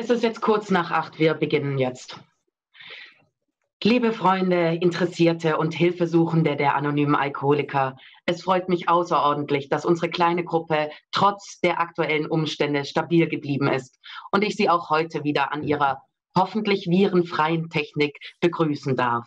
Es ist jetzt kurz nach 8, wir beginnen jetzt. Liebe Freunde, Interessierte und Hilfesuchende der anonymen Alkoholiker, es freut mich außerordentlich, dass unsere kleine Gruppe trotz der aktuellen Umstände stabil geblieben ist und ich Sie auch heute wieder an Ihrer hoffentlich virenfreien Technik begrüßen darf.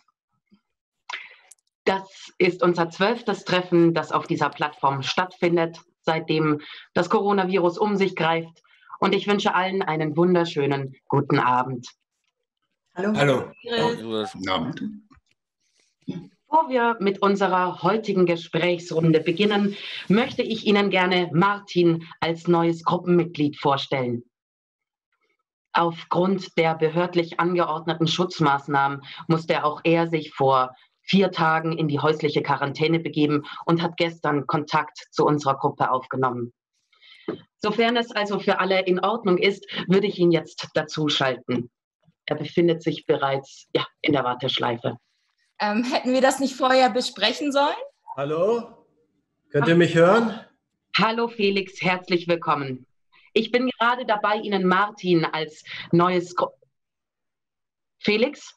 Das ist unser 12. Treffen, das auf dieser Plattform stattfindet, seitdem das Coronavirus um sich greift. Und ich wünsche allen einen wunderschönen guten Abend. Hallo. Hallo. Guten Abend. Bevor wir mit unserer heutigen Gesprächsrunde beginnen, möchte ich Ihnen gerne Martin als neues Gruppenmitglied vorstellen. Aufgrund der behördlich angeordneten Schutzmaßnahmen musste auch er sich vor 4 Tagen in die häusliche Quarantäne begeben und hat gestern Kontakt zu unserer Gruppe aufgenommen. Sofern es also für alle in Ordnung ist, würde ich ihn jetzt dazuschalten. Er befindet sich bereits in der Warteschleife. Hätten wir das nicht vorher besprechen sollen? Hallo? Könnt ihr mich hören? Hallo Felix, herzlich willkommen. Ich bin gerade dabei, Ihnen Martin als neues... Felix?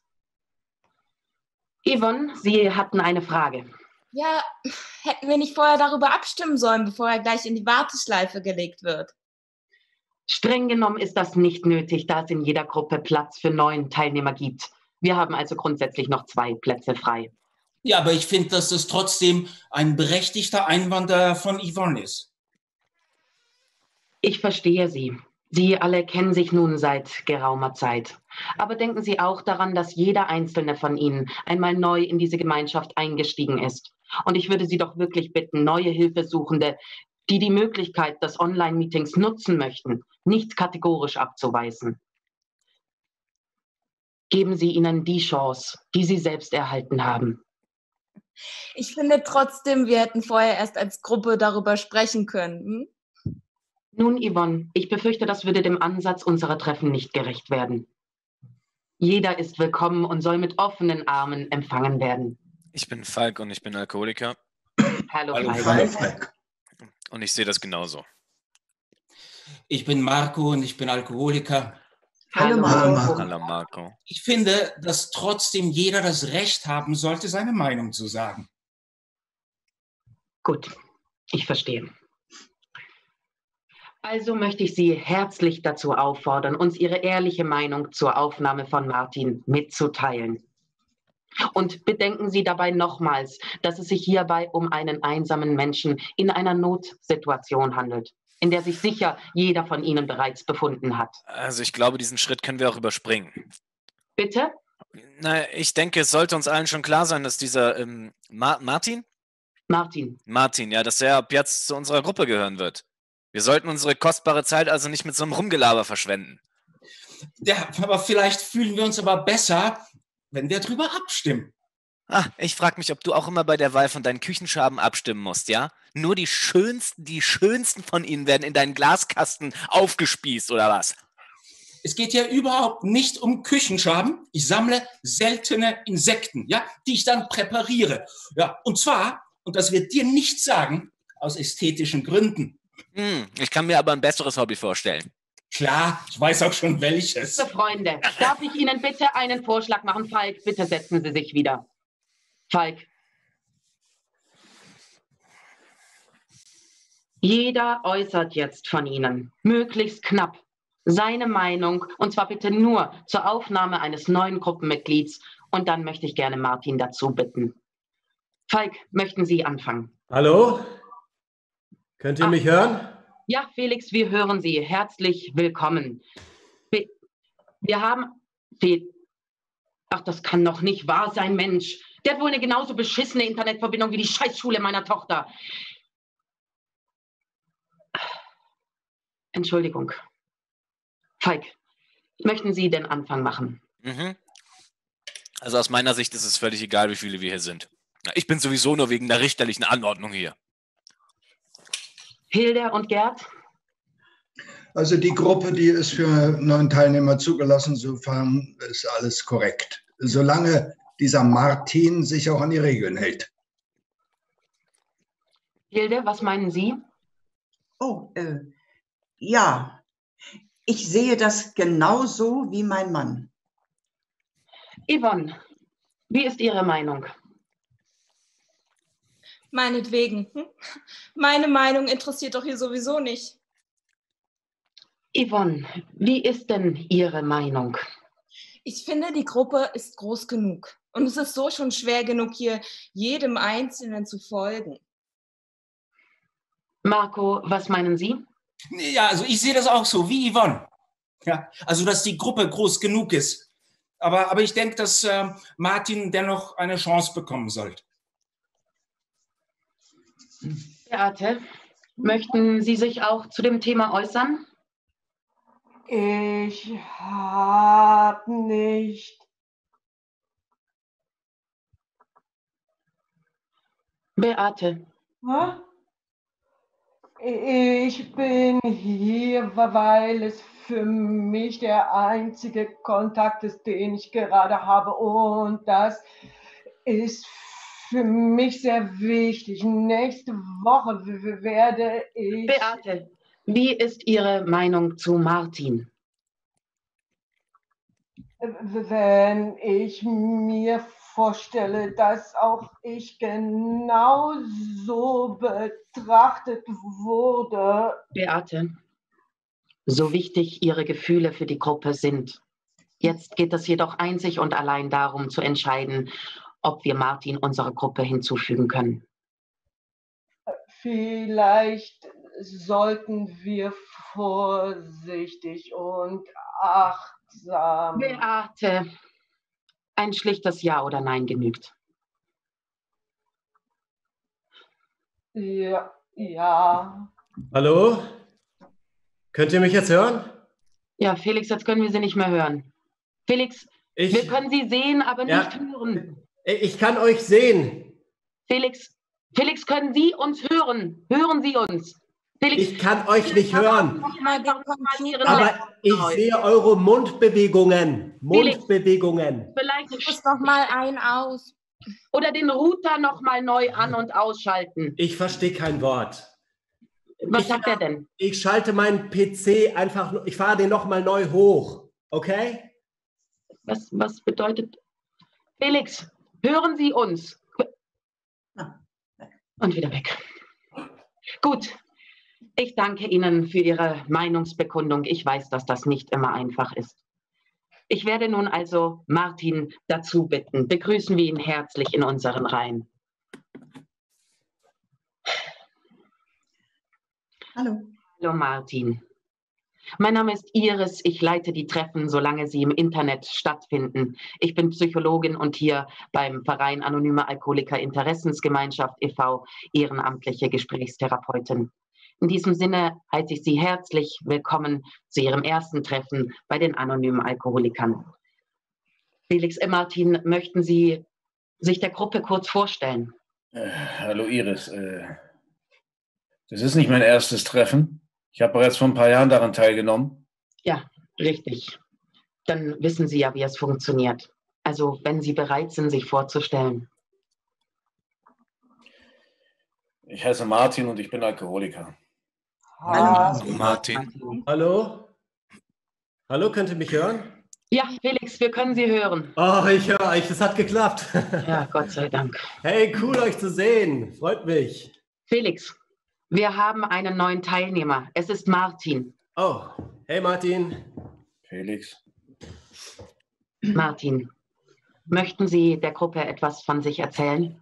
Yvonne, Sie hatten eine Frage. Ja, hätten wir nicht vorher darüber abstimmen sollen, bevor er gleich in die Warteschleife gelegt wird? Streng genommen ist das nicht nötig, da es in jeder Gruppe Platz für 9 Teilnehmer gibt. Wir haben also grundsätzlich noch 2 Plätze frei. Ja, aber ich finde, dass das trotzdem ein berechtigter Einwand von Yvonne ist. Ich verstehe Sie. Sie alle kennen sich nun seit geraumer Zeit. Aber denken Sie auch daran, dass jeder einzelne von Ihnen einmal neu in diese Gemeinschaft eingestiegen ist. Und ich würde Sie doch wirklich bitten, neue Hilfesuchende, die die Möglichkeit des Online-Meetings nutzen möchten, nicht kategorisch abzuweisen. Geben Sie ihnen die Chance, die sie selbst erhalten haben. Ich finde trotzdem, wir hätten vorher erst als Gruppe darüber sprechen können. Nun, Yvonne, ich befürchte, das würde dem Ansatz unserer Treffen nicht gerecht werden. Jeder ist willkommen und soll mit offenen Armen empfangen werden. Ich bin Falk und ich bin Alkoholiker. Hallo Falk. Und ich sehe das genauso. Ich bin Marco und ich bin Alkoholiker. Hallo Marco. Hallo Marco. Ich finde, dass trotzdem jeder das Recht haben sollte, seine Meinung zu sagen. Gut, ich verstehe. Also möchte ich Sie herzlich dazu auffordern, uns Ihre ehrliche Meinung zur Aufnahme von Martin mitzuteilen. Und bedenken Sie dabei nochmals, dass es sich hierbei um einen einsamen Menschen in einer Notsituation handelt, in der sich sicher jeder von Ihnen bereits befunden hat. Also ich glaube, diesen Schritt können wir auch überspringen. Bitte? Na, ich denke, es sollte uns allen schon klar sein, dass dieser Martin, ja, dass er ab jetzt zu unserer Gruppe gehören wird. Wir sollten unsere kostbare Zeit also nicht mit so einem Rumgelaber verschwenden. Ja, aber vielleicht fühlen wir uns aber besser, wenn wir drüber abstimmen. Ich frage mich, ob du auch immer bei der Wahl von deinen Küchenschaben abstimmen musst, ja? Nur die schönsten von ihnen werden in deinen Glaskasten aufgespießt, oder was? Es geht ja überhaupt nicht um Küchenschaben. Ich sammle seltene Insekten, ja, die ich dann präpariere. Ja, und zwar, und das wird dir nichts sagen, aus ästhetischen Gründen. Ich kann mir aber ein besseres Hobby vorstellen. Klar, ich weiß auch schon welches. Liebe Freunde, darf ich Ihnen bitte einen Vorschlag machen? Falk, bitte setzen Sie sich wieder. Falk. Jeder äußert jetzt von Ihnen, möglichst knapp, seine Meinung, und zwar bitte nur zur Aufnahme eines neuen Gruppenmitglieds. Und dann möchte ich gerne Martin dazu bitten. Falk, möchten Sie anfangen? Hallo? Könnt ihr mich hören? Ja, Felix, wir hören Sie. Herzlich willkommen. Wir haben... Ach, das kann doch nicht wahr sein, Mensch. Der hat wohl eine genauso beschissene Internetverbindung wie die Scheißschule meiner Tochter. Entschuldigung. Falk, möchten Sie den Anfang machen? Also aus meiner Sicht ist es völlig egal, wie viele wir hier sind. Ich bin sowieso nur wegen der richterlichen Anordnung hier. Hilde und Gerd? Also die Gruppe, die ist für 9 Teilnehmer zugelassen, sofern ist alles korrekt. Solange dieser Martin sich auch an die Regeln hält. Hilde, was meinen Sie? Oh, ja. Ich sehe das genauso wie mein Mann. Yvonne, wie ist Ihre Meinung? Meinetwegen. Meine Meinung interessiert doch hier sowieso nicht. Yvonne, wie ist denn Ihre Meinung? Ich finde, die Gruppe ist groß genug. Und es ist so schon schwer genug, hier jedem Einzelnen zu folgen. Marco, was meinen Sie? Ja, also ich sehe das auch so, wie Yvonne. Ja, also, dass die Gruppe groß genug ist. Aber ich denke, dass Martin dennoch eine Chance bekommen sollte. Beate, möchten Sie sich auch zu dem Thema äußern? Ich hab nicht. Beate. Hä? Ich bin hier, weil es für mich der einzige Kontakt ist, den ich gerade habe. Und das ist für mich sehr wichtig. Nächste Woche werde ich... Beate, wie ist Ihre Meinung zu Martin? Wenn ich mir vorstelle, dass auch ich genauso betrachtet wurde. Beate, so wichtig Ihre Gefühle für die Gruppe sind. Jetzt geht es jedoch einzig und allein darum zu entscheiden, ob wir Martin unserer Gruppe hinzufügen können. Vielleicht sollten wir vorsichtig und achtsam. Beate, ein schlichtes Ja oder Nein genügt. Ja, ja. Hallo? Könnt ihr mich jetzt hören? Ja, Felix, jetzt können wir Sie nicht mehr hören. Felix, wir können Sie sehen, aber nicht hören. Ich kann euch sehen. Felix, können Sie uns hören? Hören Sie uns? Felix, ich kann euch nicht hören. Aber ich sehe eure Mundbewegungen. Mundbewegungen. Vielleicht muss noch mal ein aus. Oder den Router noch mal neu an- und ausschalten. Ich verstehe kein Wort. Was sagt er denn? Ich schalte meinen PC einfach, ich fahre den noch mal neu hoch. Okay? Was bedeutet... Felix, hören Sie uns? Und wieder weg. Gut. Ich danke Ihnen für Ihre Meinungsbekundung. Ich weiß, dass das nicht immer einfach ist. Ich werde nun also Martin dazu bitten. Begrüßen wir ihn herzlich in unseren Reihen. Hallo. Hallo Martin. Mein Name ist Iris. Ich leite die Treffen, solange sie im Internet stattfinden. Ich bin Psychologin und hier beim Verein Anonyme Alkoholiker Interessensgemeinschaft e.V. ehrenamtliche Gesprächstherapeutin. In diesem Sinne heiße ich Sie herzlich willkommen zu Ihrem ersten Treffen bei den anonymen Alkoholikern. Felix, Martin, möchten Sie sich der Gruppe kurz vorstellen? Hallo Iris. Das ist nicht mein erstes Treffen. Ich habe bereits vor ein paar Jahren daran teilgenommen. Ja, richtig. Dann wissen Sie ja, wie es funktioniert. Also, wenn Sie bereit sind, sich vorzustellen. Ich heiße Martin und ich bin Alkoholiker. Hallo Martin. Hallo? Hallo, könnt ihr mich hören? Ja, Felix, wir können Sie hören. Oh, ich höre euch, es hat geklappt. Ja, Gott sei Dank. Hey, cool euch zu sehen. Freut mich. Felix, wir haben einen neuen Teilnehmer. Es ist Martin. Oh, hey Martin. Felix. Martin, möchten Sie der Gruppe etwas von sich erzählen?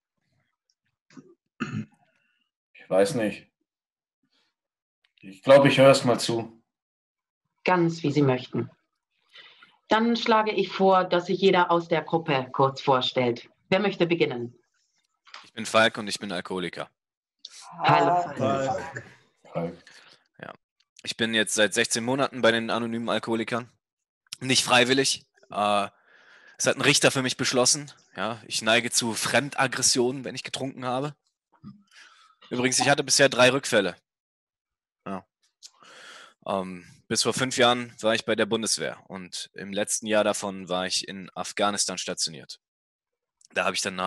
Ich weiß nicht. Ich glaube, ich höre erst mal zu. Ganz wie Sie möchten. Dann schlage ich vor, dass sich jeder aus der Gruppe kurz vorstellt. Wer möchte beginnen? Ich bin Falk und ich bin Alkoholiker. Hallo. Falk. Ja. Ich bin jetzt seit 16 Monaten bei den anonymen Alkoholikern. Nicht freiwillig. Es hat ein Richter für mich beschlossen. Ja, ich neige zu Fremdaggressionen, wenn ich getrunken habe. Übrigens, ich hatte bisher 3 Rückfälle. Ja. Bis vor 5 Jahren war ich bei der Bundeswehr und im letzten Jahr davon war ich in Afghanistan stationiert. Da habe ich dann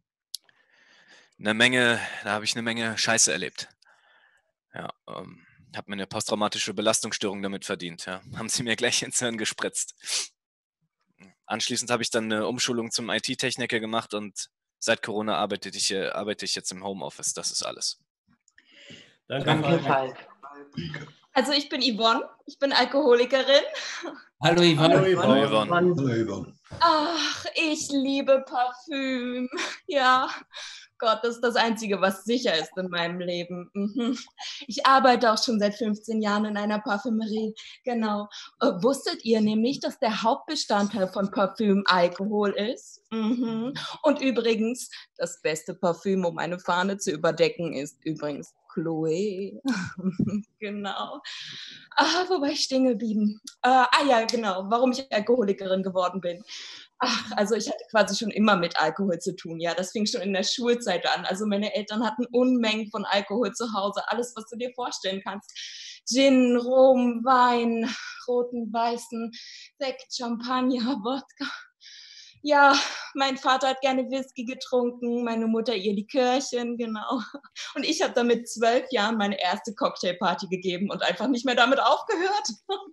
eine Menge Scheiße erlebt. Ja, Habe mir eine posttraumatische Belastungsstörung damit verdient. Ja. Haben sie mir gleich ins Hirn gespritzt. Anschließend habe ich dann eine Umschulung zum IT-Techniker gemacht und seit Corona arbeite ich jetzt im Homeoffice. Das ist alles. Danke, Falk. Also ich bin Yvonne, ich bin Alkoholikerin. Hallo Yvonne. Hallo Yvonne. Ach, ich liebe Parfüm. Ja, Gott, das ist das Einzige, was sicher ist in meinem Leben. Ich arbeite auch schon seit 15 Jahren in einer Parfümerie. Genau. Wusstet ihr nämlich, dass der Hauptbestandteil von Parfüm Alkohol ist? Und übrigens, das beste Parfüm, um eine Fahne zu überdecken, ist übrigens Chloé. Genau. Wo war ich stehen geblieben? Ja, genau, warum ich Alkoholikerin geworden bin. Also ich hatte quasi schon immer mit Alkohol zu tun. Ja, das fing schon in der Schulzeit an. Also meine Eltern hatten Unmengen von Alkohol zu Hause. Alles, was du dir vorstellen kannst. Gin, Rum, Wein, roten, weißen, Sekt, Champagner, Wodka. Ja, mein Vater hat gerne Whisky getrunken, meine Mutter ihr Likörchen, genau. Und ich habe dann mit 12 Jahren meine erste Cocktailparty gegeben und einfach nicht mehr damit aufgehört.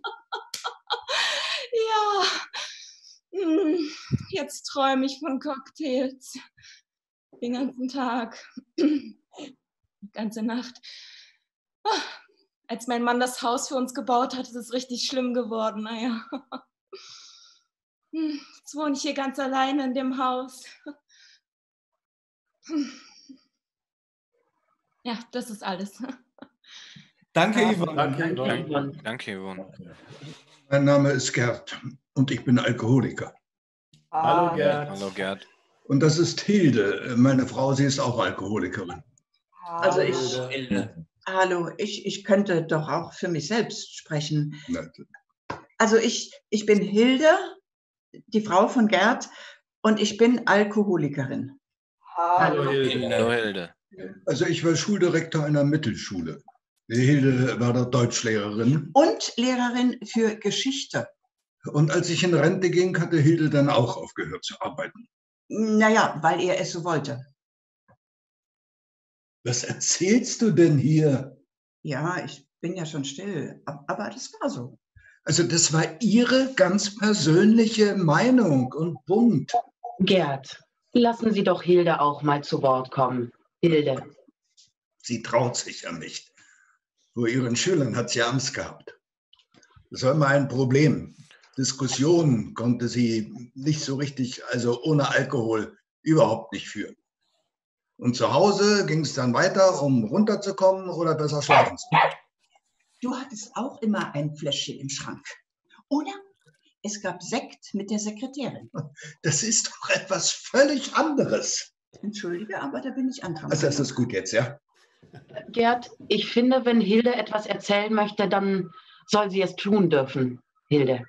Ja, jetzt träume ich von Cocktails. Den ganzen Tag, die ganze Nacht. Als mein Mann das Haus für uns gebaut hat, ist es richtig schlimm geworden, naja. Jetzt wohne ich hier ganz alleine in dem Haus. Ja, das ist alles. Danke, Yvonne. Danke, Yvonne. Mein Name ist Gerd und ich bin Alkoholiker. Hallo Gerd. Hallo Gerd. Und das ist Hilde, meine Frau, sie ist auch Alkoholikerin. Also ich könnte doch auch für mich selbst sprechen. Also ich bin Hilde, die Frau von Gerd, und ich bin Alkoholikerin. Hallo Hilde. Hallo Hilde. Also ich war Schuldirektor einer Mittelschule. Die Hilde war dort Deutschlehrerin. Und Lehrerin für Geschichte. Und als ich in Rente ging, hatte Hilde dann auch aufgehört zu arbeiten. Naja, weil er es so wollte. Was erzählst du denn hier? Ja, ich bin ja schon still, aber das war so. Also das war Ihre ganz persönliche Meinung und Punkt. Gerd, lassen Sie doch Hilde auch mal zu Wort kommen. Hilde. Sie traut sich ja nicht. Vor ihren Schülern hat sie Angst gehabt. Das war immer ein Problem. Diskussionen konnte sie nicht so richtig, also ohne Alkohol, überhaupt nicht führen. Und zu Hause ging es dann weiter, um runterzukommen oder besser schlafen zu können. Du hattest auch immer ein Fläschchen im Schrank, oder? Es gab Sekt mit der Sekretärin. Das ist doch etwas völlig anderes. Entschuldige, aber da bin ich anderer. Also das ist gut jetzt, ja? Gerd, ich finde, wenn Hilde etwas erzählen möchte, dann soll sie es tun dürfen, Hilde.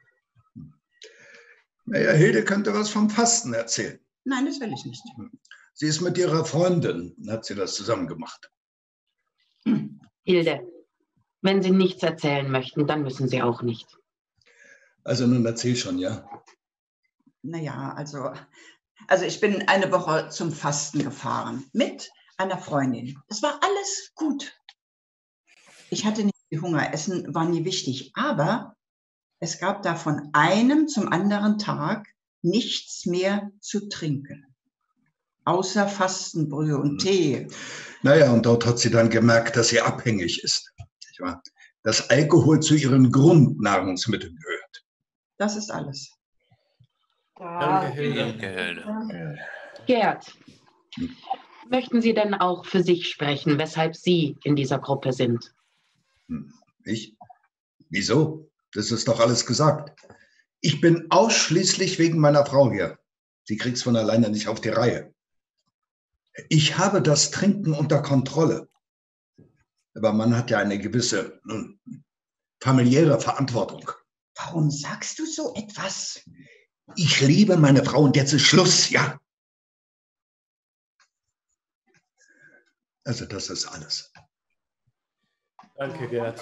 Naja, Hilde könnte was vom Fasten erzählen. Nein, das will ich nicht. Sie ist mit ihrer Freundin, hat sie das zusammen gemacht. Hilde, wenn Sie nichts erzählen möchten, dann müssen Sie auch nicht. Also nun erzähl schon, ja? Naja, also ich bin eine Woche zum Fasten gefahren mit einer Freundin. Es war alles gut. Ich hatte nicht viel Hunger, Essen war nie wichtig, aber es gab da von einem zum anderen Tag nichts mehr zu trinken. Außer Fastenbrühe und Tee. Naja, und dort hat sie dann gemerkt, dass sie abhängig ist. Nicht wahr? Dass Alkohol zu ihren Grundnahrungsmitteln gehört. Das ist alles. Danke, Hilde. Gerd, möchten Sie denn auch für sich sprechen, weshalb Sie in dieser Gruppe sind? Ich? Wieso? Das ist doch alles gesagt. Ich bin ausschließlich wegen meiner Frau hier. Sie kriegt's von alleine nicht auf die Reihe. Ich habe das Trinken unter Kontrolle. Aber man hat ja eine gewisse familiäre Verantwortung. Warum sagst du so etwas? Ich liebe meine Frau und jetzt ist Schluss, ja? Also das ist alles. Danke, Gerd.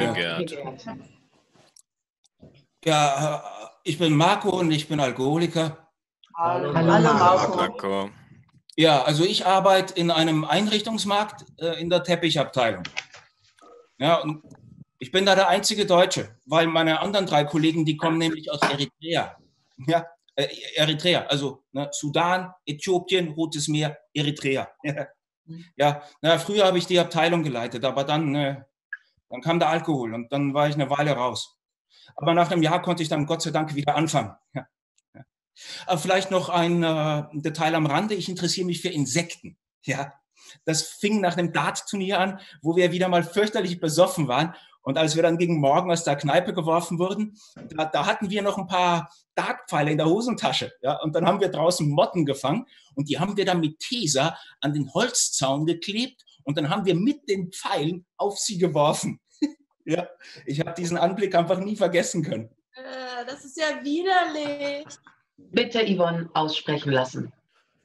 Ja, ich bin Marco und ich bin Alkoholiker. Hallo Marco. Ja, also ich arbeite in einem Einrichtungsmarkt in der Teppichabteilung. Ja, und Ich bin da der einzige Deutsche, weil meine anderen 3 Kollegen, die kommen nämlich aus Eritrea. Ja, Eritrea, also ne, Sudan, Äthiopien, Rotes Meer, Eritrea. Ja, na, früher habe ich die Abteilung geleitet, aber dann kam der Alkohol und dann war ich eine Weile raus. Aber nach einem Jahr konnte ich dann Gott sei Dank wieder anfangen. Ja. Aber vielleicht noch ein Detail am Rande. Ich interessiere mich für Insekten. Ja, das fing nach dem Dart-Turnier an, wo wir wieder mal fürchterlich besoffen waren. Und als wir dann gegen Morgen aus der Kneipe geworfen wurden, da hatten wir noch ein paar Dartpfeile in der Hosentasche. Ja, und dann haben wir draußen Motten gefangen und die haben wir dann mit Tesa an den Holzzaun geklebt und dann haben wir mit den Pfeilen auf sie geworfen. Ja, ich habe diesen Anblick einfach nie vergessen können. Das ist ja widerlich. Bitte Yvonne aussprechen lassen.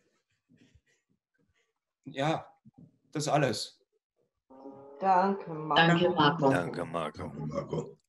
Ja, das alles. Danke, Marco. Danke, Marco. Danke, Marco.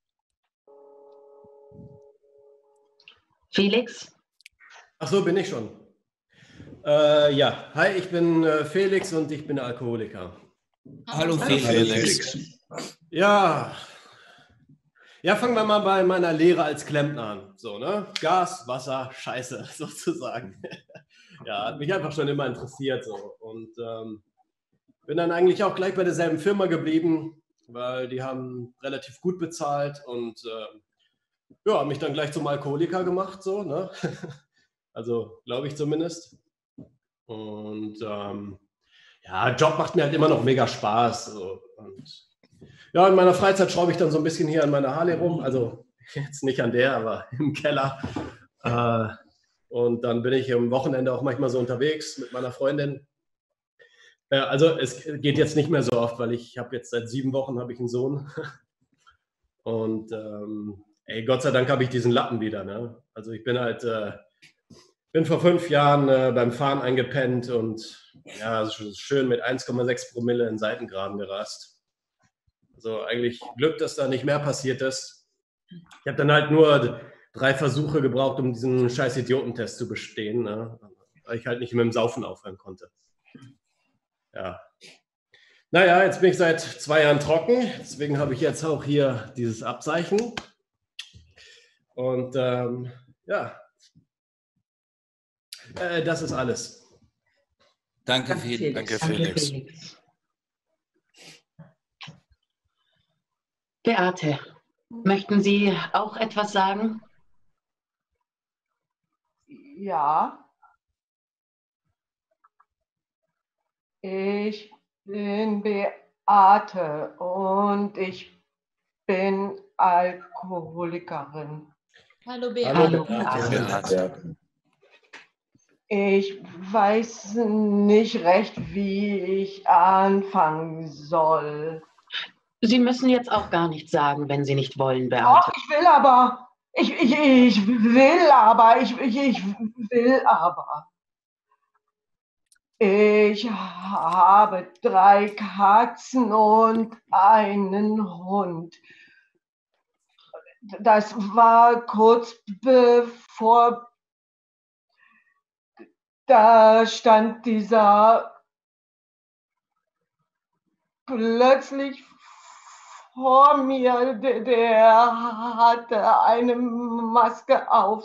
Felix? Ach so, bin ich schon. Ja, hi, ich bin Felix und ich bin Alkoholiker. Hallo Felix. Ja, fangen wir mal bei meiner Lehre als Klempner an. So, ne? Gas, Wasser, Scheiße, sozusagen. Ja, hat mich einfach schon immer interessiert. So. Und bin dann eigentlich auch gleich bei derselben Firma geblieben, weil die haben relativ gut bezahlt und ja, mich dann gleich zum Alkoholiker gemacht. So, ne? Also, glaube ich zumindest. Und ja, Job macht mir halt immer noch mega Spaß. So. Und ja, in meiner Freizeit schraube ich dann so ein bisschen hier an meiner Harley rum. Also jetzt nicht an der, aber im Keller. Und dann bin ich am Wochenende auch manchmal so unterwegs mit meiner Freundin. Also es geht jetzt nicht mehr so oft, weil ich habe jetzt seit 7 Wochen habe ich einen Sohn. Und ey, Gott sei Dank habe ich diesen Lappen wieder. Ne? Also ich bin halt, bin vor 5 Jahren beim Fahren eingepennt und ja, schön mit 1,6 Promille in Seitengraben gerast. Also eigentlich Glück, dass da nicht mehr passiert ist. Ich habe dann halt nur 3 Versuche gebraucht, um diesen scheiß Idiotentest zu bestehen, ne? Weil ich halt nicht mit dem Saufen aufhören konnte. Ja. Naja, jetzt bin ich seit 2 Jahren trocken, deswegen habe ich jetzt auch hier dieses Abzeichen. Und ja, das ist alles. Danke, Felix. Danke, Felix. Beate, möchten Sie auch etwas sagen? Ja. Ich bin Beate und ich bin Alkoholikerin. Hallo Beate. Hallo, Beate. Ich weiß nicht recht, wie ich anfangen soll. Sie müssen jetzt auch gar nichts sagen, wenn Sie nicht wollen, Beate. Doch, ich will aber. Ich will aber. Ich will aber. Ich habe 3 Katzen und einen Hund. Das war kurz bevor da stand dieser plötzlich vor mir, der hatte eine Maske auf,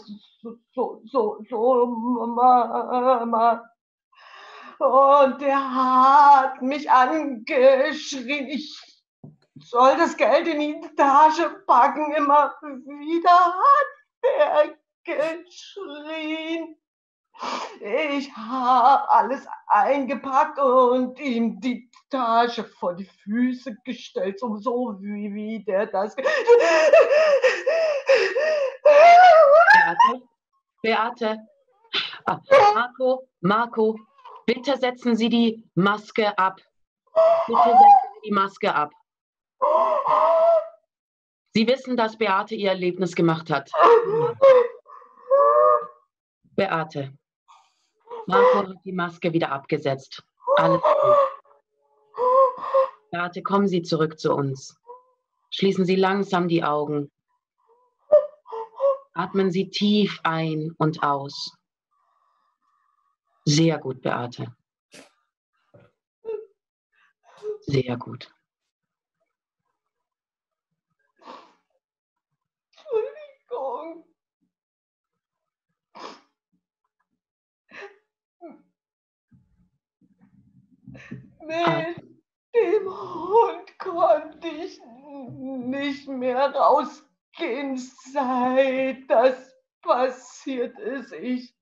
und der hat mich angeschrien, ich soll das Geld in die Tasche packen, immer wieder hat er geschrien. Ich habe alles eingepackt und ihm die Tasche vor die Füße gestellt, so wie der das... Beate. Marco, bitte setzen Sie die Maske ab. Bitte setzen Sie die Maske ab. Sie wissen, dass Beate ihr Erlebnis gemacht hat. Beate. Marco hat die Maske wieder abgesetzt. Alles gut. Beate, kommen Sie zurück zu uns. Schließen Sie langsam die Augen. Atmen Sie tief ein und aus. Sehr gut, Beate. Sehr gut. Mit dem Hund konnte ich nicht mehr rausgehen, seit das passiert ist. Ich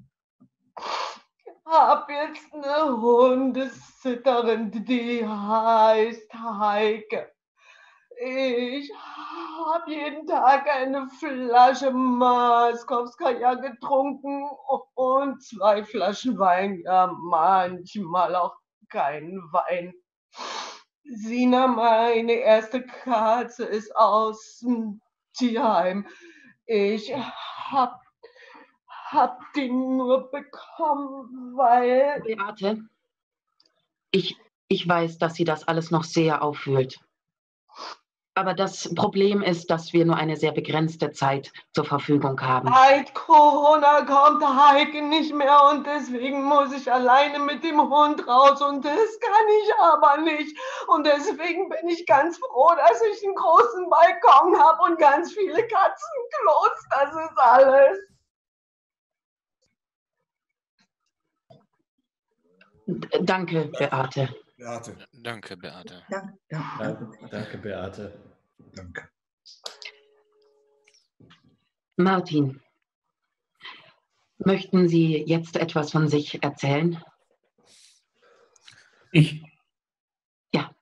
habe jetzt eine Hundesitterin, die heißt Heike. Ich habe jeden Tag eine Flasche Moskowskaja getrunken und 2 Flaschen Wein, ja, manchmal auch keinen Wein. Sina, meine erste Katze, ist aus dem Tierheim. Ich hab die nur bekommen, weil... Beate, ich weiß, dass sie das alles noch sehr auffühlt. Aber das Problem ist, dass wir nur eine sehr begrenzte Zeit zur Verfügung haben. Seit Corona kommt Heike nicht mehr und deswegen muss ich alleine mit dem Hund raus und das kann ich aber nicht. Und deswegen bin ich ganz froh, dass ich einen großen Balkon habe und ganz viele Katzenklos. Das ist alles. Danke, Beate. Danke, Beate. Danke, Beate. Danke. Martin, möchten Sie jetzt etwas von sich erzählen? Ich? Ja.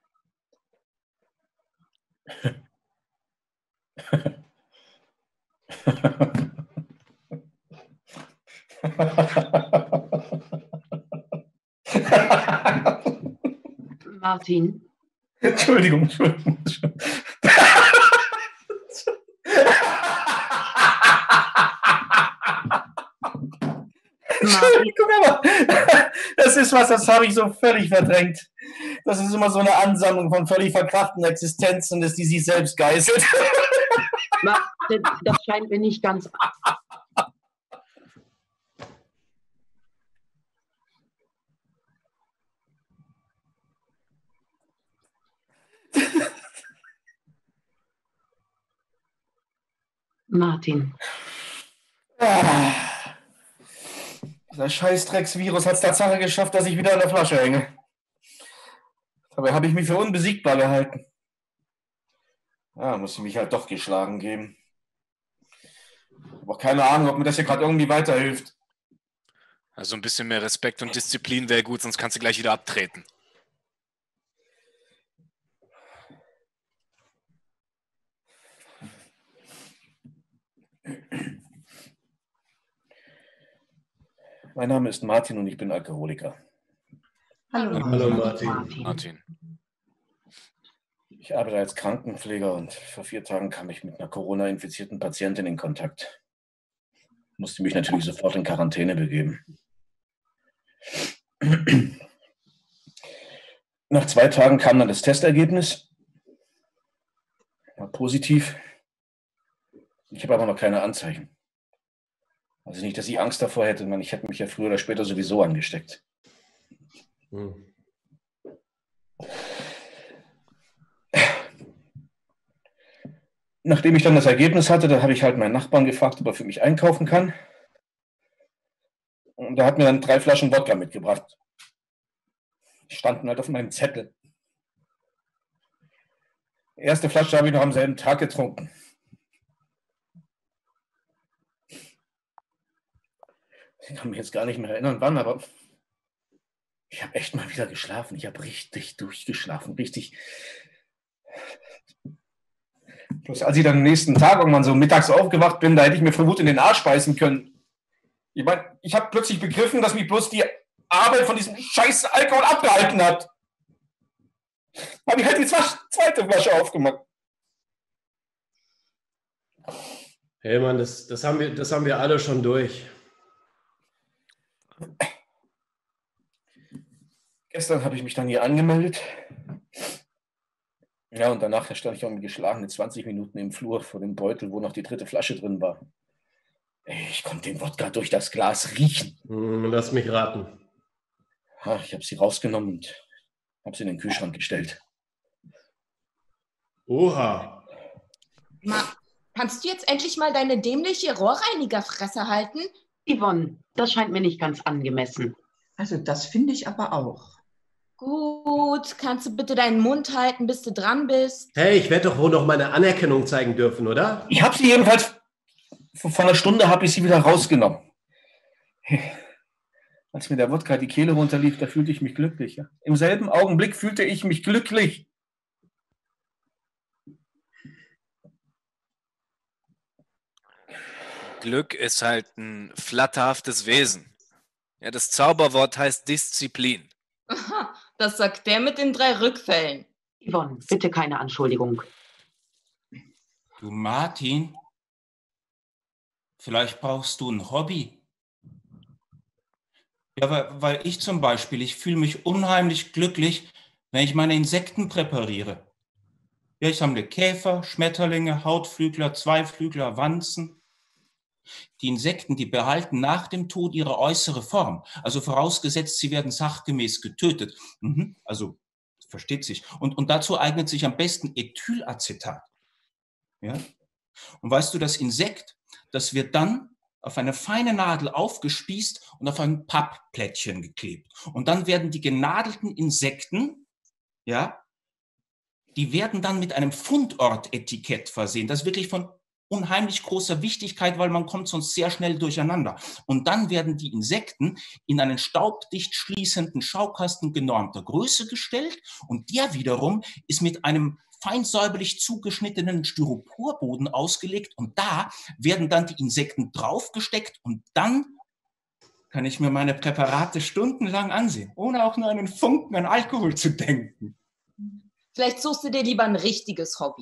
Martin. Entschuldigung. Guck mal, das ist was, das habe ich so völlig verdrängt. Das ist immer so eine Ansammlung von völlig verkrachten Existenzen, die sich selbst geißelt. Das scheint mir nicht ganz... Martin. Dieser Scheißdrecksvirus hat es Tatsache geschafft, dass ich wieder an der Flasche hänge. Dabei habe ich mich für unbesiegbar gehalten. Ja, muss ich mich halt doch geschlagen geben. Aber keine Ahnung, ob mir das hier gerade irgendwie weiterhilft. Also ein bisschen mehr Respekt und Disziplin wäre gut, sonst kannst du gleich wieder abtreten. Mein Name ist Martin und ich bin Alkoholiker. Hallo Martin. Ich arbeite als Krankenpfleger und vor 4 Tagen kam ich mit einer Corona-infizierten Patientin in Kontakt. Musste mich natürlich sofort in Quarantäne begeben. Nach 2 Tagen kam dann das Testergebnis. War positiv. Ich habe aber noch keine Anzeichen. Also nicht, dass ich Angst davor hätte, man, ich hätte mich ja früher oder später sowieso angesteckt. Nachdem ich dann das Ergebnis hatte, da habe ich halt meinen Nachbarn gefragt, ob er für mich einkaufen kann. Und der hat mir dann 3 Flaschen Wodka mitgebracht. Die standen halt auf meinem Zettel. Die erste Flasche habe ich noch am selben Tag getrunken. Ich kann mich jetzt gar nicht mehr erinnern, wann, aber ich habe echt mal wieder geschlafen. Ich habe richtig durchgeschlafen, richtig. Bloß als ich dann am nächsten Tag irgendwann so mittags aufgewacht bin, da hätte ich mir vor Wut in den Arsch beißen können. Ich meine, ich habe plötzlich begriffen, dass mich bloß die Arbeit von diesem scheiß Alkohol abgehalten hat. Da habe ich halt die zweite Flasche aufgemacht. Hey Mann, das haben wir alle schon durch. Gestern habe ich mich dann hier angemeldet. Ja, und danach stand ich auch mit geschlagene 20 Minuten im Flur vor dem Beutel, wo noch die 3. Flasche drin war. Ich konnte den Wodka durch das Glas riechen. Lass mich raten. Ja, ich habe sie rausgenommen und habe sie in den Kühlschrank gestellt. Oha. Kannst du jetzt endlich mal deine dämliche Rohrreinigerfresse halten? Yvonne, das scheint mir nicht ganz angemessen. Also das finde ich aber auch. Gut, kannst du bitte deinen Mund halten, bis du dran bist? Hey, ich werde doch wohl noch meine Anerkennung zeigen dürfen, oder? Ich habe sie jedenfalls, vor einer Stunde habe ich sie wieder rausgenommen. Als mir der Wodka die Kehle runterlief, da fühlte ich mich glücklich. Ja. Im selben Augenblick fühlte ich mich glücklich. Glück ist halt ein flatterhaftes Wesen. Ja, das Zauberwort heißt Disziplin. Aha, das sagt der mit den 3 Rückfällen. Yvonne, bitte keine Anschuldigung. Du Martin, vielleicht brauchst du ein Hobby. Ja, weil ich zum Beispiel, ich fühle mich unheimlich glücklich, wenn ich meine Insekten präpariere. Ja, ich sammle Käfer, Schmetterlinge, Hautflügler, Zweiflügler, Wanzen. Die Insekten, die behalten nach dem Tod ihre äußere Form. Also vorausgesetzt, sie werden sachgemäß getötet. Also, versteht sich. Und dazu eignet sich am besten Ethylacetat. Ja? Und weißt du, das Insekt, das wird dann auf eine feine Nadel aufgespießt und auf ein Pappplättchen geklebt. Und dann werden die genadelten Insekten, ja, die werden dann mit einem Fundort-Etikett versehen. Das ist wirklich von unheimlich großer Wichtigkeit, weil man kommt sonst sehr schnell durcheinander. Und dann werden die Insekten in einen staubdicht schließenden Schaukasten genormter Größe gestellt und der wiederum ist mit einem fein säuberlich zugeschnittenen Styroporboden ausgelegt und da werden dann die Insekten draufgesteckt und dann kann ich mir meine Präparate stundenlang ansehen, ohne auch nur einen Funken an Alkohol zu denken. Vielleicht suchst du dir lieber ein richtiges Hobby.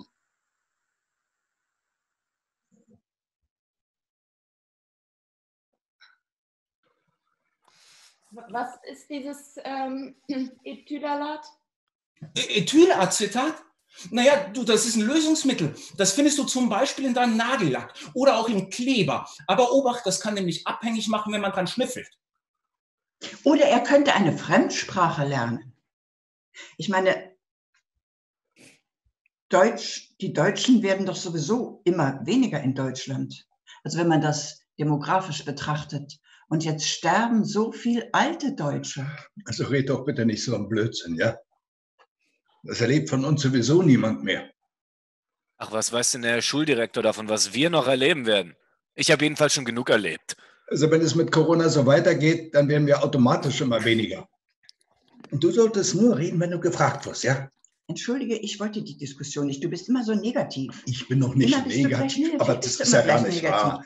Was ist dieses Ethylalat? Ethylacetat? Naja, du, das ist ein Lösungsmittel. Das findest du zum Beispiel in deinem Nagellack oder auch im Kleber. Aber Obacht, das kann nämlich abhängig machen, wenn man dran schnüffelt. Oder er könnte eine Fremdsprache lernen. Ich meine, die Deutschen werden doch sowieso immer weniger in Deutschland. Also wenn man das demografisch betrachtet. Und jetzt sterben so viele alte Deutsche. Also red doch bitte nicht so ein Blödsinn, ja? Das erlebt von uns sowieso niemand mehr. Ach, was weiß denn der Schuldirektor davon, was wir noch erleben werden? Ich habe jedenfalls schon genug erlebt. Also wenn es mit Corona so weitergeht, dann werden wir automatisch immer weniger. Und du solltest nur reden, wenn du gefragt wirst, ja? Entschuldige, ich wollte die Diskussion nicht. Du bist immer so negativ. Ich bin noch nicht negativ, aber das ist ja gar nicht wahr.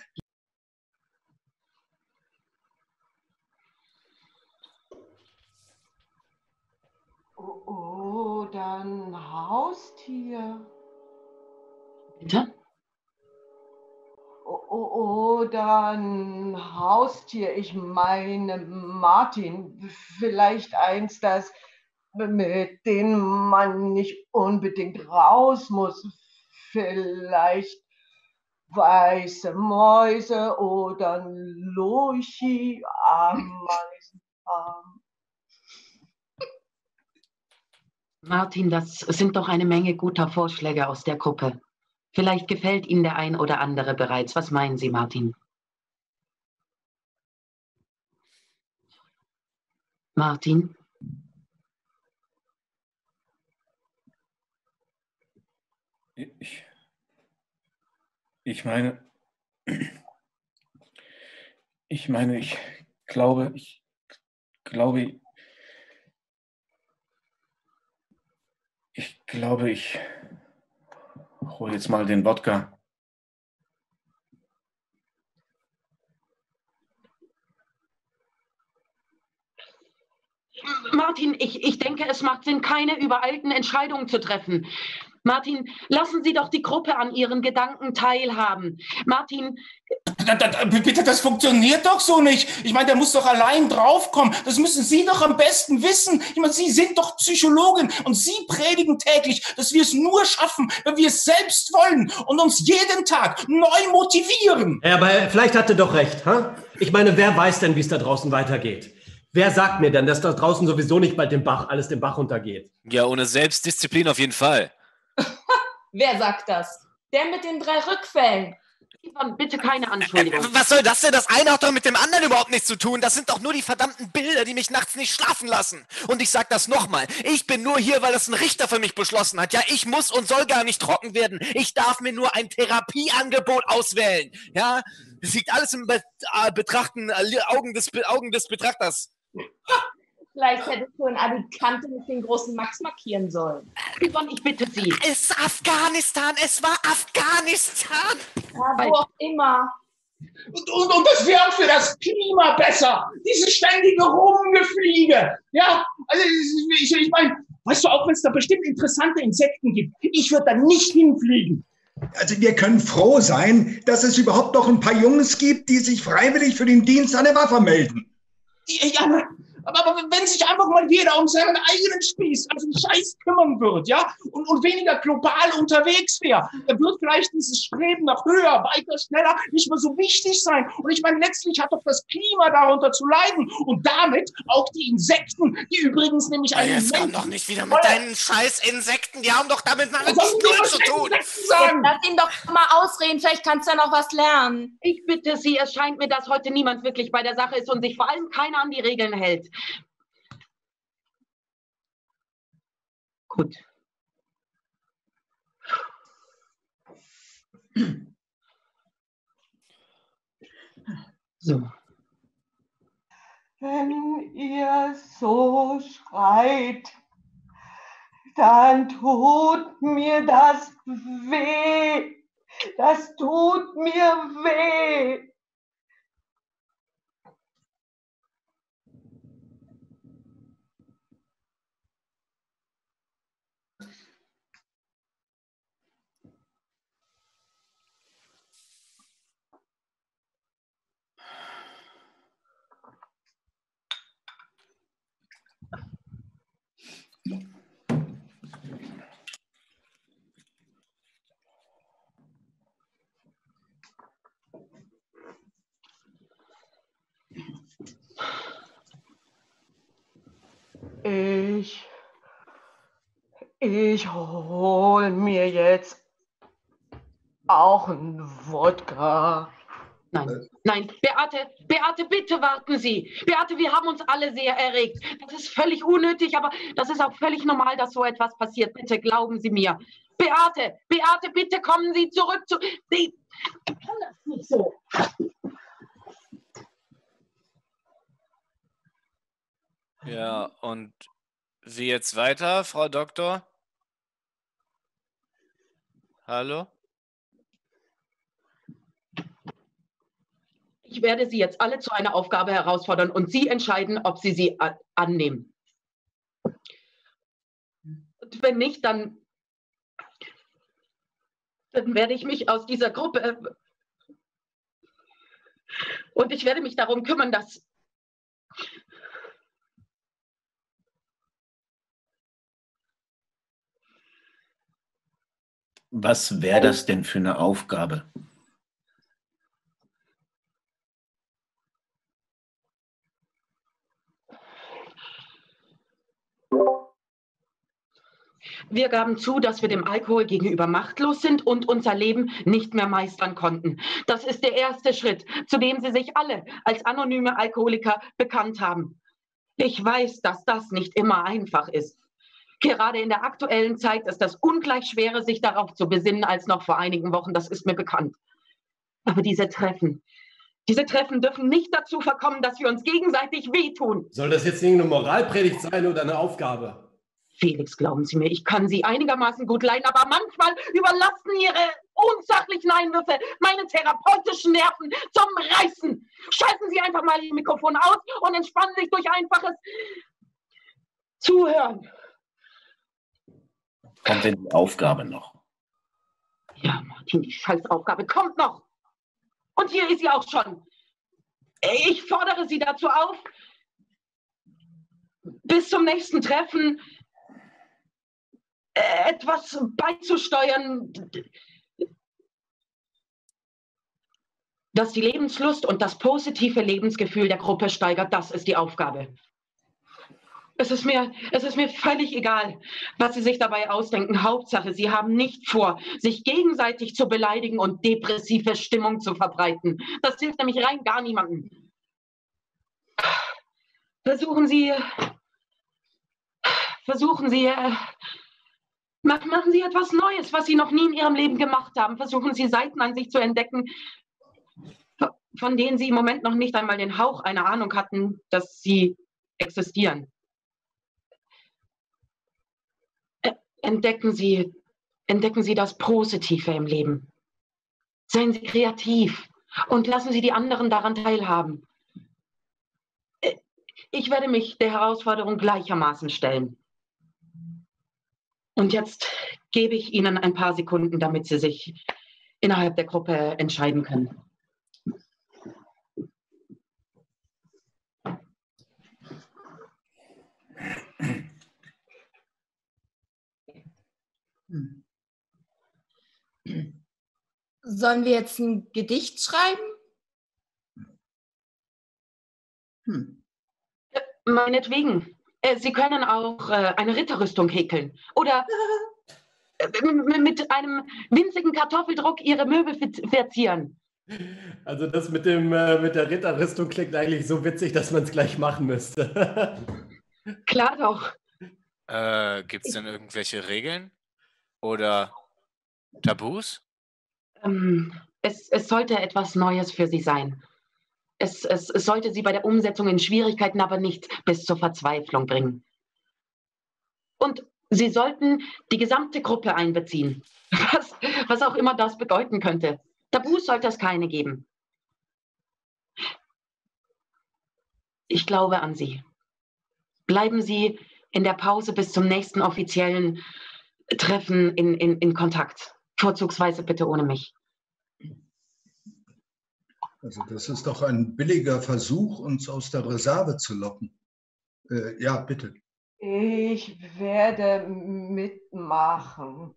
Oder ein Haustier. Bitte? Oder ein Haustier. Ich meine, Martin, vielleicht eins, das mit dem man nicht unbedingt raus muss. Vielleicht weiße Mäuse oder ein Lurchi, Ameisen. Martin, das sind doch eine Menge guter Vorschläge aus der Gruppe. Vielleicht gefällt Ihnen der ein oder andere bereits. Was meinen Sie, Martin? Martin? Ich meine, ich glaube, ich hole jetzt mal den Wodka. Martin, ich denke, es macht Sinn, keine übereilten Entscheidungen zu treffen. Martin, lassen Sie doch die Gruppe an Ihren Gedanken teilhaben. Martin... Bitte, das funktioniert doch so nicht. Ich meine, der muss doch allein draufkommen. Das müssen Sie doch am besten wissen. Ich meine, Sie sind doch Psychologin und Sie predigen täglich, dass wir es nur schaffen, wenn wir es selbst wollen und uns jeden Tag neu motivieren. Ja, aber vielleicht hat er doch recht. Ha? Ich meine, wer weiß denn, wie es da draußen weitergeht? Wer sagt mir denn, dass da draußen sowieso nicht bald alles den Bach runtergeht? Ja, ohne Selbstdisziplin auf jeden Fall. Wer sagt das? Der mit den 3 Rückfällen. Yvonne, bitte keine Anschuldigung. Was soll das denn? Das eine hat doch mit dem anderen überhaupt nichts zu tun. Das sind doch nur die verdammten Bilder, die mich nachts nicht schlafen lassen. Und ich sag das nochmal. Ich bin nur hier, weil das ein Richter für mich beschlossen hat. Ja, ich muss und soll gar nicht trocken werden. Ich darf mir nur ein Therapieangebot auswählen. Ja, das liegt alles im Betrachten, Augen des Betrachters. Vielleicht hättest du in Alicante mit den großen Max markieren sollen. Yvonne, ich bitte Sie. Es ist Afghanistan. Es war Afghanistan. Ja, wo auch immer. Und das wäre auch für das Klima besser. Diese ständige Rumgefliege. Ja, also ich meine, weißt du auch, wenn es da bestimmt interessante Insekten gibt, ich würde da nicht hinfliegen. Also wir können froh sein, dass es überhaupt noch ein paar Jungs gibt, die sich freiwillig für den Dienst an der Waffe melden. Ja, aber wenn sich einfach mal jeder um seinen eigenen Spieß, also den Scheiß kümmern wird, ja, und weniger global unterwegs wäre, dann wird vielleicht dieses Streben nach höher, weiter, schneller nicht mehr so wichtig sein. Und ich meine, letztlich hat doch das Klima darunter zu leiden und damit auch die Insekten, die übrigens nämlich einen... Jetzt komm doch nicht wieder mit deinen scheiß Insekten, die haben doch damit mal nichts zu tun. Jetzt lass ihn doch mal ausreden, vielleicht kannst du ja noch was lernen. Ich bitte Sie, es scheint mir, dass heute niemand wirklich bei der Sache ist und sich vor allem keiner an die Regeln hält. Gut. So. Wenn ihr so schreit, dann tut mir das weh. Das tut mir weh. Ich hol mir jetzt auch einen Wodka. Nein, nein, Beate, bitte warten Sie. Beate, wir haben uns alle sehr erregt. Das ist völlig unnötig, aber das ist auch völlig normal, dass so etwas passiert. Bitte glauben Sie mir. Beate, bitte kommen Sie zurück zu... Ich kann das nicht so. Ja, und wie jetzt weiter, Frau Doktor? Hallo? Ich werde Sie jetzt alle zu einer Aufgabe herausfordern und Sie entscheiden, ob Sie sie annehmen. Und wenn nicht, dann werde ich mich aus dieser Gruppe und ich werde mich darum kümmern, dass Was wäre das denn für eine Aufgabe? wir gaben zu, dass wir dem Alkohol gegenüber machtlos sind und unser Leben nicht mehr meistern konnten. Das ist der erste Schritt, zu dem Sie sich alle als anonyme Alkoholiker bekannt haben. Ich weiß, dass das nicht immer einfach ist. Gerade in der aktuellen Zeit ist das ungleich schwerer, sich darauf zu besinnen, als noch vor einigen Wochen. Das ist mir bekannt. Aber diese Treffen dürfen nicht dazu verkommen, dass wir uns gegenseitig wehtun. Soll das jetzt irgendeine Moralpredigt sein oder eine Aufgabe? Felix, glauben Sie mir, ich kann Sie einigermaßen gut leiden, aber manchmal überlasten Ihre unsachlichen Einwürfe meine therapeutischen Nerven zum Reißen. Schalten Sie einfach mal Ihr Mikrofon aus und entspannen sich durch einfaches Zuhören. Kommt denn die Aufgabe noch? Ja, Martin, die Scheißaufgabe kommt noch. Und hier ist sie auch schon. Ich fordere Sie dazu auf, bis zum nächsten Treffen etwas beizusteuern, das die Lebenslust und das positive Lebensgefühl der Gruppe steigert. Das ist die Aufgabe. Es ist mir völlig egal, was Sie sich dabei ausdenken. Hauptsache, Sie haben nicht vor, sich gegenseitig zu beleidigen und depressive Stimmung zu verbreiten. Das hilft nämlich rein gar niemandem. Versuchen Sie, machen Sie etwas Neues, was Sie noch nie in Ihrem Leben gemacht haben. Versuchen Sie, Seiten an sich zu entdecken, von denen Sie im Moment noch nicht einmal den Hauch einer Ahnung hatten, dass sie existieren. Entdecken Sie das Positive im Leben. Seien Sie kreativ und lassen Sie die anderen daran teilhaben. Ich werde mich der Herausforderung gleichermaßen stellen. Und jetzt gebe ich Ihnen ein paar Sekunden, damit Sie sich innerhalb der Gruppe entscheiden können. Sollen wir jetzt ein Gedicht schreiben? Meinetwegen. Sie können auch eine Ritterrüstung häkeln. Oder mit einem winzigen Kartoffeldruck Ihre Möbel verzieren. Also das mit der Ritterrüstung klingt eigentlich so witzig, dass man es gleich machen müsste. Klar doch. Gibt es denn irgendwelche Regeln? Oder Tabus? Es sollte etwas Neues für Sie sein. Es sollte Sie bei der Umsetzung in Schwierigkeiten, aber nicht bis zur Verzweiflung bringen. Und Sie sollten die gesamte Gruppe einbeziehen, was auch immer das bedeuten könnte. Tabus sollte es keine geben. Ich glaube an Sie. Bleiben Sie in der Pause bis zum nächsten offiziellen Treffen in Kontakt. Vorzugsweise bitte ohne mich. Also das ist doch ein billiger Versuch, uns aus der Reserve zu locken. Ja, bitte. Ich werde mitmachen.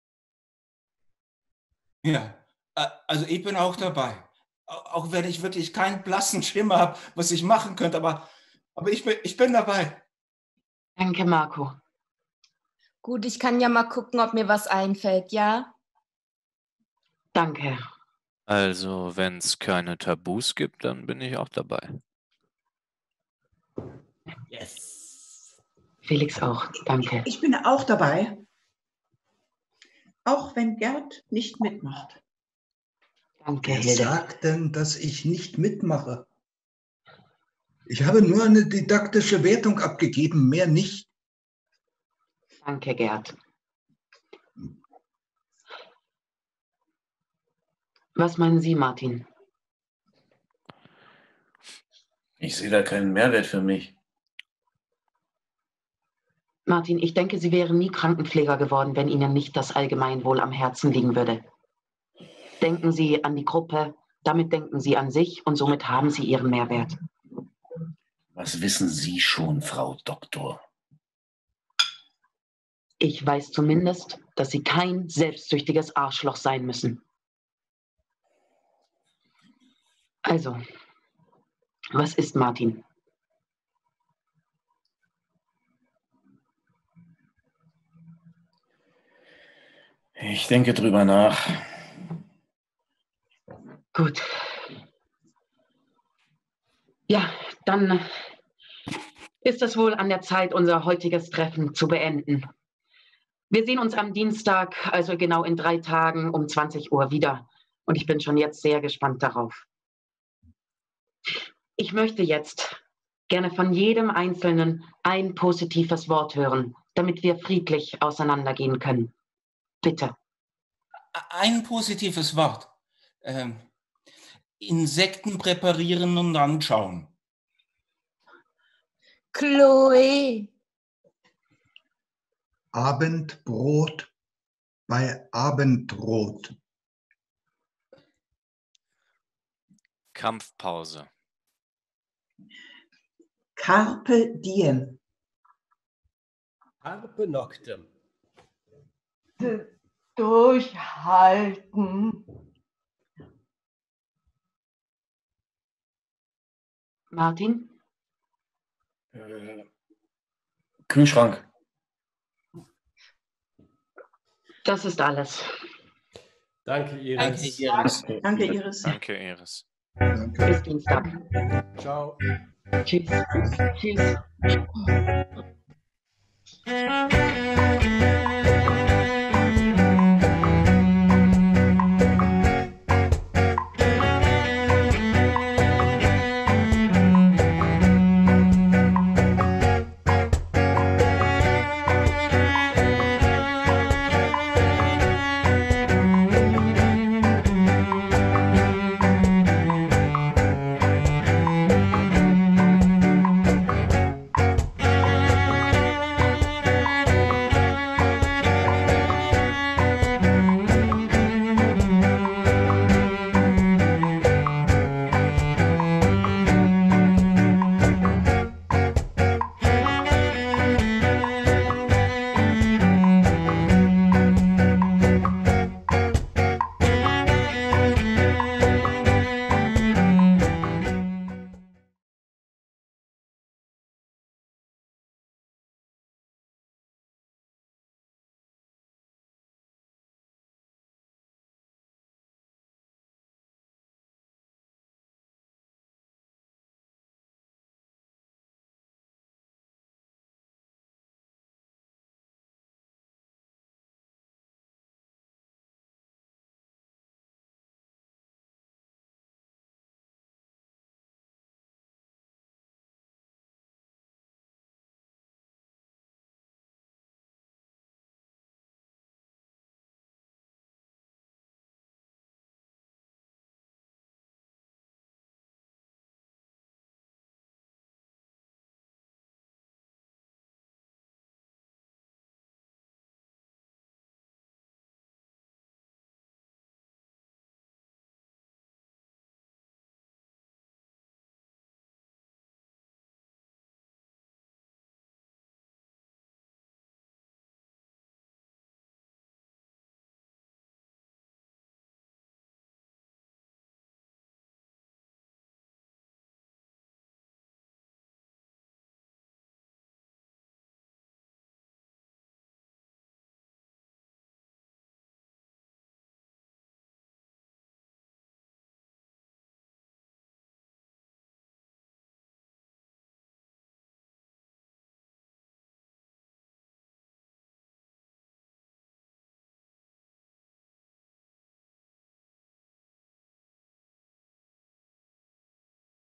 Ja, also ich bin auch dabei. Auch wenn ich wirklich keinen blassen Schimmer habe, was ich machen könnte, aber ich bin dabei. Danke, Marco. Gut, ich kann ja mal gucken, ob mir was einfällt, ja? Danke. Also, wenn es keine Tabus gibt, dann bin ich auch dabei. Yes. Felix auch, danke. Ich bin auch dabei, auch wenn Gerd nicht mitmacht. Danke, Wer Hilde. sagt denn, dass ich nicht mitmache? Ich habe nur eine didaktische Wertung abgegeben, mehr nicht. Danke, Gerd. Was meinen Sie, Martin? Ich sehe da keinen Mehrwert für mich. Martin, ich denke, Sie wären nie Krankenpfleger geworden, wenn Ihnen nicht das Allgemeinwohl am Herzen liegen würde. Denken Sie an die Gruppe, damit denken Sie an sich und somit haben Sie Ihren Mehrwert. Was wissen Sie schon, Frau Doktor? Ich weiß zumindest, dass Sie kein selbstsüchtiges Arschloch sein müssen. Also, was ist Martin? Ich denke drüber nach. Gut. Ja, dann ist es wohl an der Zeit, unser heutiges Treffen zu beenden. Wir sehen uns am Dienstag, also genau in 3 Tagen um 20 Uhr wieder. Und ich bin schon jetzt sehr gespannt darauf. Ich möchte jetzt gerne von jedem Einzelnen ein positives Wort hören, damit wir friedlich auseinandergehen können. Bitte. Ein positives Wort. Insekten präparieren und anschauen. Chloe. Abendbrot bei Abendrot. Kampfpause. Carpe diem. Carpe noctem. Durchhalten. Martin? Kühlschrank. Das ist alles. Danke, Iris. Danke, Iris. Danke, Iris. Danke. Bis Dienstag. Ciao. Tschüss. Tschüss.